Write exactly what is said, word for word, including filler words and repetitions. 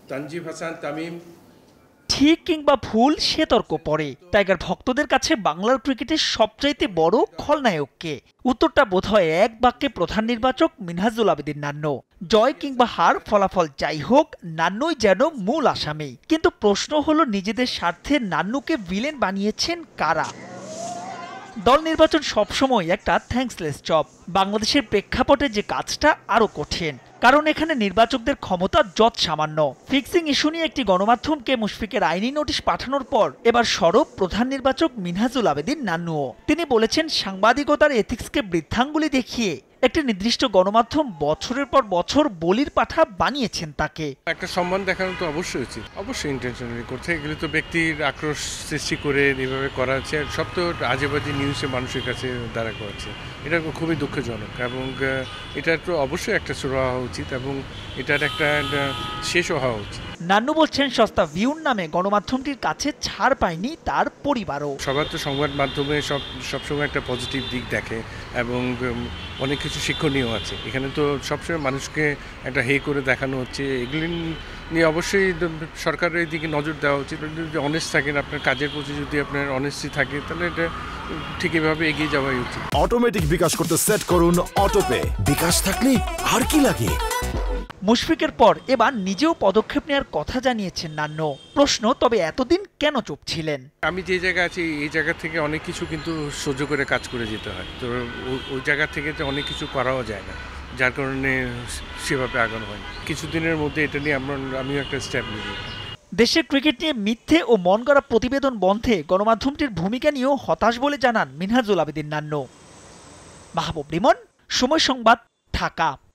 তানজিব হাসান তামিম ঠিক কিংবা ভুল সে তর্ক পড়ে টাইগার ভক্তদের কাছে বাংলার ক্রিকেটের সবচাইতে বড় খলনায়ককে উত্তরটা বোধহয় এক বাক্যে প্রধান নির্বাচক মিনহাজুল আবেদিন নান্নু। জয় কিংবা হার ফলাফল যাই হোক, নান্নুই যেন মূল আসামি। কিন্তু প্রশ্ন হলো নিজেদের স্বার্থে নান্নুকে ভিলেন বানিয়েছেন কারা? দল নির্বাচন সবসময় একটা থ্যাঙ্কসলেস জব। বাংলাদেশের প্রেক্ষাপটে যে কাজটা আরো কঠিন, কারণ এখানে নির্বাচকদের ক্ষমতা যৎ সামান্য। ফিক্সিং ইস্যু নিয়ে একটি গণমাধ্যমকে মুশফিকের আইনি নোটিশ পাঠানোর পর এবার সরব প্রধান নির্বাচক মিনহাজুল আবেদিন নান্নুও। তিনি বলেছেন, সাংবাদিকতার এথিক্সকে বৃদ্ধাঙ্গুলি দেখিয়ে একটি নির্দিষ্ট গণমাধ্যম বছরের পর বছর বলির পাঠা বানিয়েছেন তাকে। একটা সম্মান দেখানো তো অবশ্যই উচিত, অবশ্যই ইন্টেনশনালি করতে গেলে তো ব্যক্তির আক্রোশ সৃষ্টি করে এইভাবে করা হচ্ছে, সব তো আজেবাজি নিউজে মানুষের কাছে দ্বারা করছে। এটা খুবই দুঃখজনক এবং এটার তো অবশ্যই একটা শুরু হওয়া উচিত এবং এটার একটা শেষও হওয়া উচিত। নান্নু বলছেন, সস্তা ভিউর নামে গণমাধ্যমটির কাছে ছাড় পায়নি তার পরিবারও। সবার তো সংবাদ মাধ্যমে সব সবসময় একটা পজিটিভ দিক দেখে এবং অনেক কিছু শিক্ষণীয় আছে। এখানে তো সবসময় মানুষকে একটা হে করে দেখানো হচ্ছে, এগুলি নিয়ে অবশ্যই সরকারের এই দিকে নজর দেওয়া উচিত। যদি অনেস্ট থাকেন, আপনার কাজের প্রতি যদি আপনার অনেস্টি থাকে, তাহলে এটা ঠিক এভাবে এগিয়ে যাওয়াই উচিত। অটোমেটিক বিকাশ করতে সেট করুন অটোপে। বিকাশ থাকলে আর কি লাগে। মুশফিকের পর এবার নিজেও পদক্ষেপ নেওয়ার কথা জানিয়েছেন নান্নু। প্রশ্ন, তবে এতদিন কেন চুপ ছিলেন? আমি যে জায়গায় আছি এই জায়গা থেকে অনেক কিছু কিন্তু সহ্য করে কাজ করে যেতে হয়, তো ওই জায়গা থেকে তো অনেক কিছু করাও যায় না, যার কারণে সেভাবে আগানো হয়। কিছুদিনের মধ্যে এটা নিয়ে আমরা আমিও একটা স্টেপ নিব। দেশের ক্রিকেট নিয়ে মিথ্যে ও মন গড়া প্রতিবেদন বন্ধে গণমাধ্যমটির ভূমিকা নিয়েও হতাশ বলে জানান মিনহাজুল আবেদিন নান্নু। মাহবুব রিমন, সময় সংবাদ, ঢাকা।